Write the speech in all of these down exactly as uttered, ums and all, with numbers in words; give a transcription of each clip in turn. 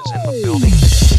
is in the building.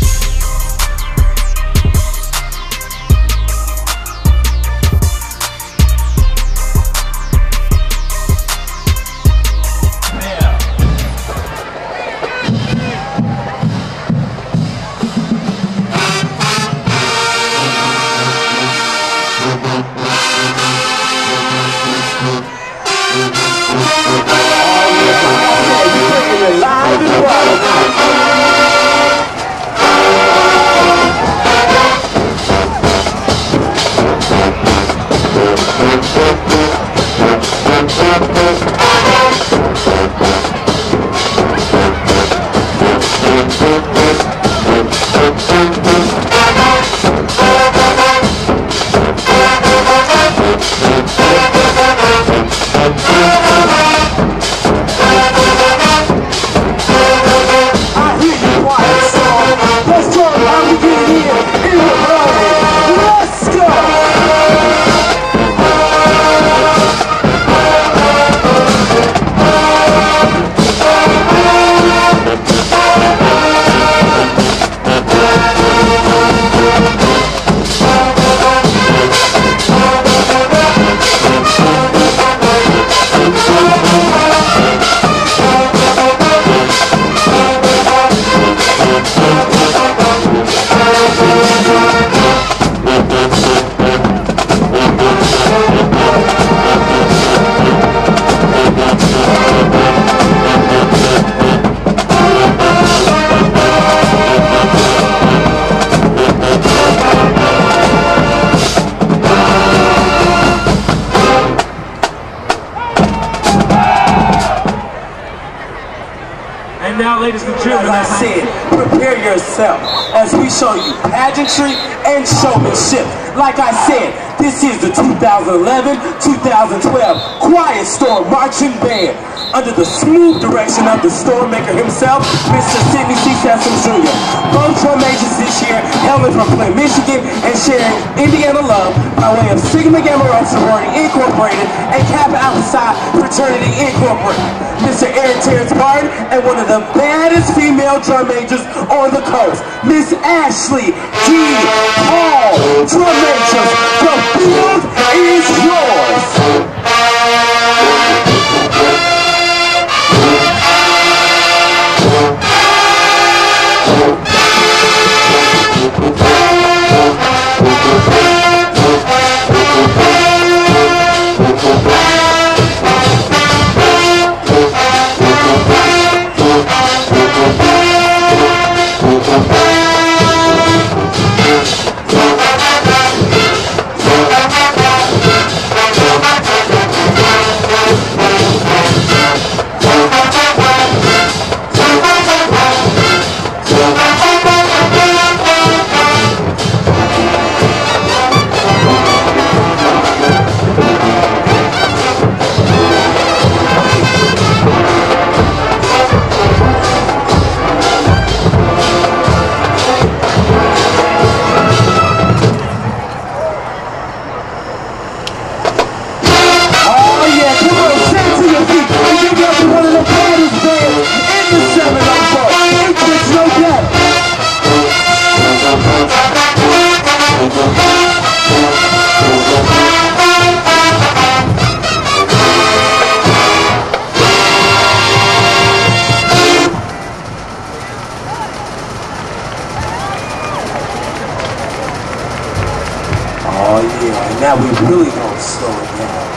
Now, ladies and gentlemen, as I said, prepare yourself as we show you pageantry and showmanship. Like I said, this is the two thousand eleven two thousand twelve Quiet Storm Marching Band under the smooth direction of the storm maker himself, Mister Sidney C. Sessom Junior Both drum majors this year hailing from Flint, Michigan and sharing Indiana love by way of Sigma Gamma Rho Sorority Incorporated and Kappa Alpha Psi Fraternity Incorporated. Mister Eric Terrence Martin and one of the baddest female drum majors on the coast, Miss Ashley D. Hall. Drum majors, the field is yours. Oh yeah, and now we really gonna slow it down.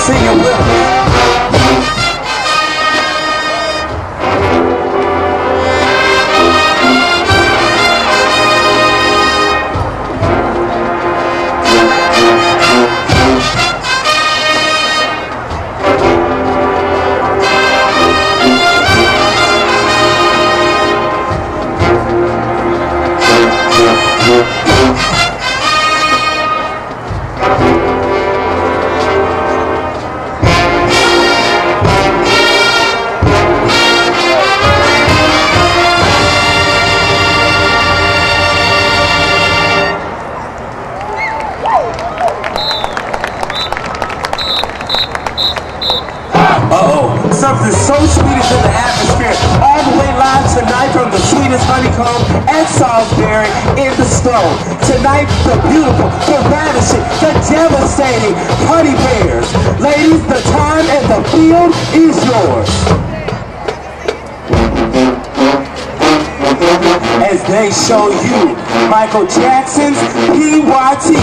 Sing it with me. Uh-oh, something so sweet is in the atmosphere. All the way live tonight from the sweetest honeycomb and Salisbury in the stone. Tonight, the beautiful, the ravishing, the devastating Honey Bears. Ladies, the time and the field is yours. As they show you Michael Jackson's P Y T.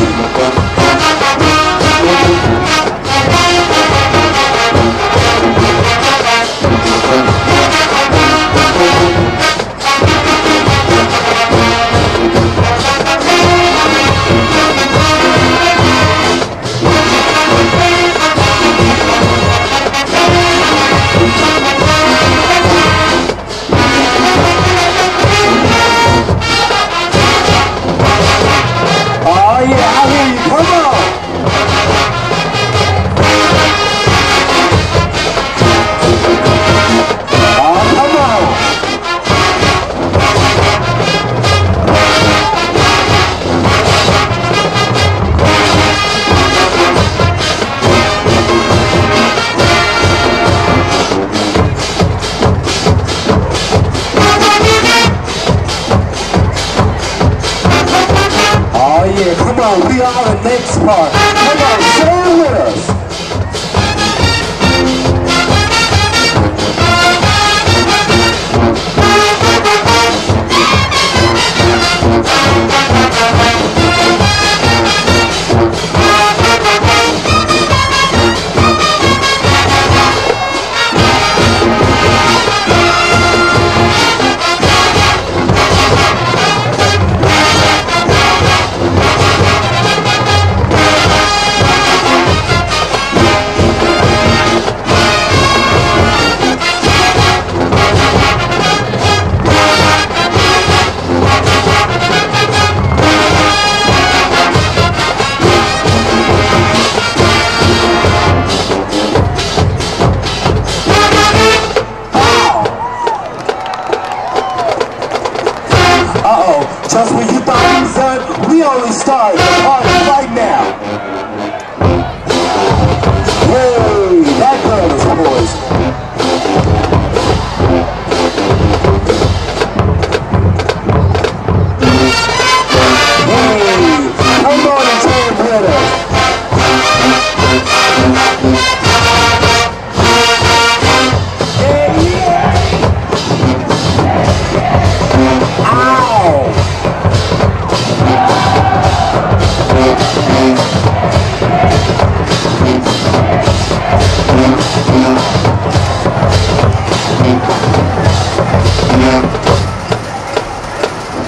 Oh yeah, I hear you. Come on. Oh, come on. Oh yeah, come on, we are the next part. Come on, say it with us. Uh-oh, just when you thought we was done, we only started the party right now. Hey, that girl is poison. Hey, come on and jam with us. Hey, yeah. Ow!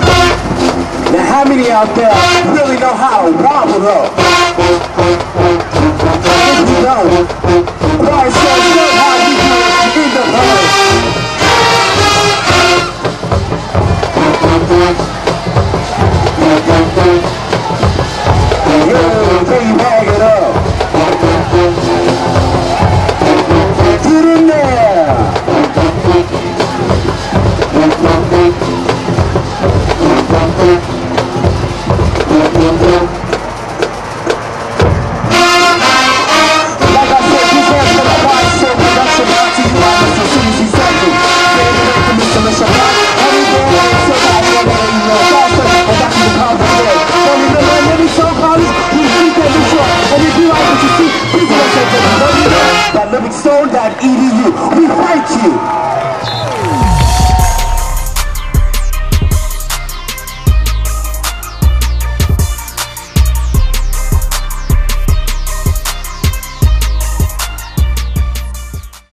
Now how many out there really know how to wobble up?